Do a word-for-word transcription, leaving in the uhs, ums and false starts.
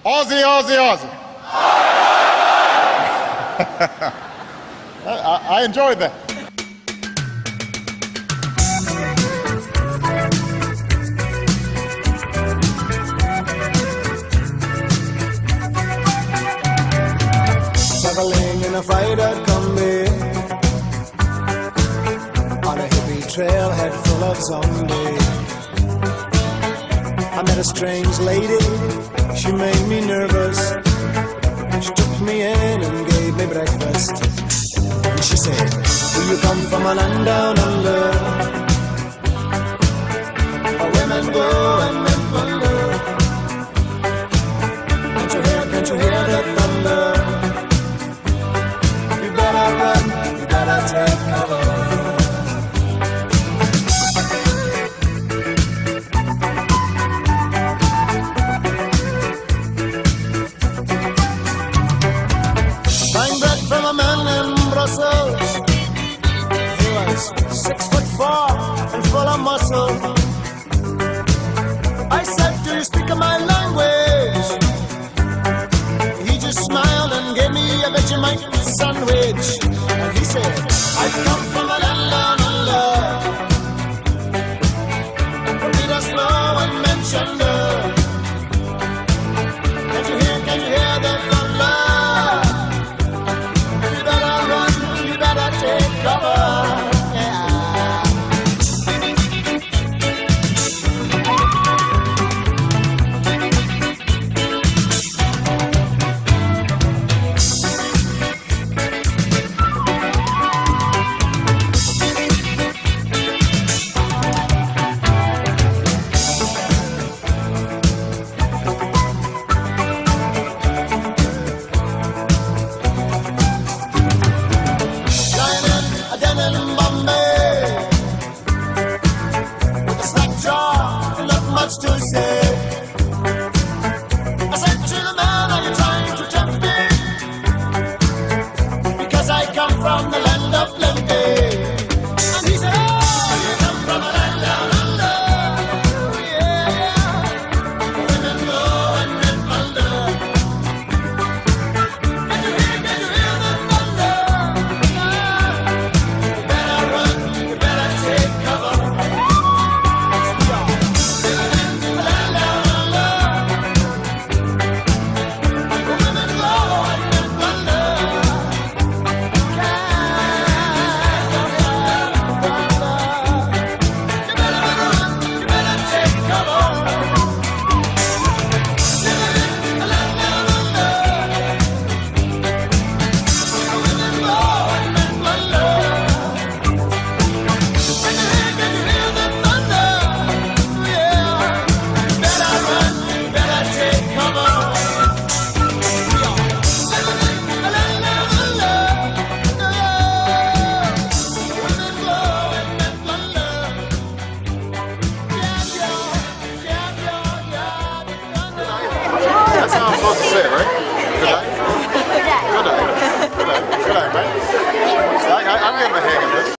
Aussie, Aussie, Aussie. I, I enjoyed that. Traveling in a freighter combi on a hippie trailhead full of zombies. I met a strange lady, she made me nervous. She took me in and gave me breakfast. And she said, do you come from a land down under, where women go and men wonder? Can't you hear, can't you hear the thunder? You better run, you better take cover. From a man in Brussels, he was six foot four and full of muscle. I said, do you speak my language? He just smiled and gave me a Vegemite sandwich. And he said, I come from a land down under, where Peter slow and mentioned her. Can't you hear, can't you hear the thunder? To say, I said to the man, are you trying to tempt me? Because I come from the land of plenty. And he said, oh, you come from a land down under. Yeah, women go and men wonder. Can you hear, can you hear the thunder? You better run, you better take cover. That's how I'm supposed to say it, right? Good day. Good day. Good day. Good day, mate. I, I, I'm getting the hang of this.